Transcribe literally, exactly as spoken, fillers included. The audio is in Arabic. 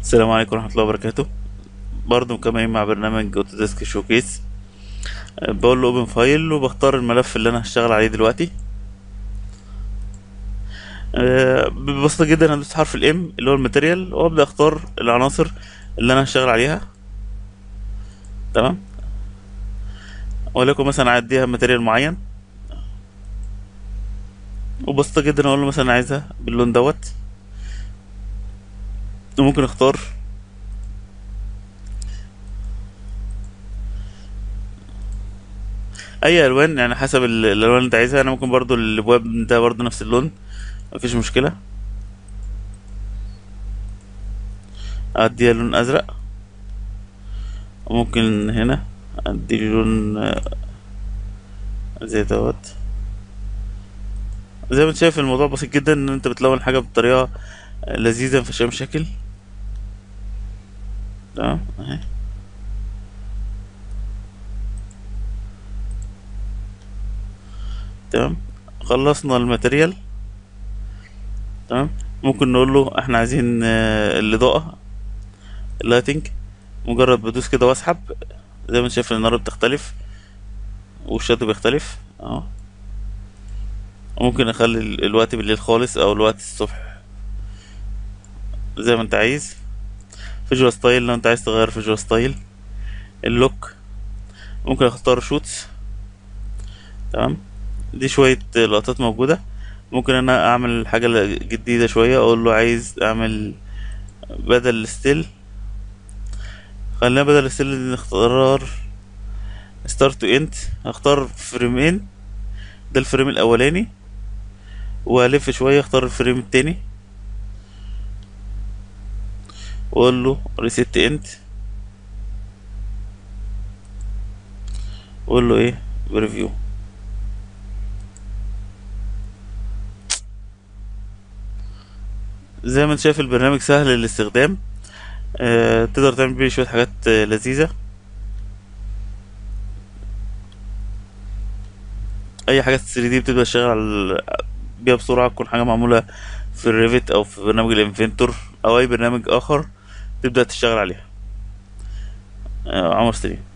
السلام عليكم ورحمة الله وبركاته. برضو مكملين مع برنامج اوتوديسك شوكيس. أه، بقول له اوبن فايل وبختار الملف اللي انا هشتغل عليه دلوقتي. أه، ببساطة جدا هدوس حرف الام اللي هو الماتيريال وابدا اختار العناصر اللي انا هشتغل عليها. تمام. ولكن مثلا اعديها ماتيريال معين، وبسيطة جدا اقول له مثلا عايزها باللون دوت. وممكن اختار اي الوان يعني حسب ال- الالوان اللي انت عايزها. انا ممكن برضو الابواب ده برضو نفس اللون، مفيش مشكلة. اديها لون ازرق، وممكن هنا ادي لون زي دوت. زي ما انت شايف الموضوع بسيط جدا، ان انت بتلون حاجه بطريقه لذيذه مفيهاش أي مشاكل. تمام اهي. تمام. خلصنا الماتيريال. تمام. ممكن نقول له احنا عايزين آه، الاضاءه، اللايتنج. مجرد بدوس كده واسحب، زي ما انت شايف النار بتختلف والشادو بيختلف اهو. ممكن اخلي ال- الوقت بالليل خالص او الوقت الصبح زي ما انت عايز. فيجوال ستايل لو انت عايز تغير فيجوال ستايل. اللوك ممكن اختار شوتس. تمام. دي شوية لقطات موجودة. ممكن انا اعمل حاجة جديدة شوية، اقول له عايز اعمل بدل الستيل. خلينا بدل الستيل نختار ستارت تو اند. هختار فريمين، ده الفريم الاولاني، والف شوية اختار الفريم التاني، واقول له ريسيت اند، واقول له ايه بريفيو. زي ما انت شايف البرنامج سهل الاستخدام. آه تقدر تعمل بيه شوية حاجات آه لذيذة. اي حاجة ثري دي بتبدأ تشتغل على بيها بسرعة، تكون حاجة معمولة في الريفت او في برنامج الانفنتور او اي برنامج اخر تبدأ تشتغل عليها. آه عمر سليم.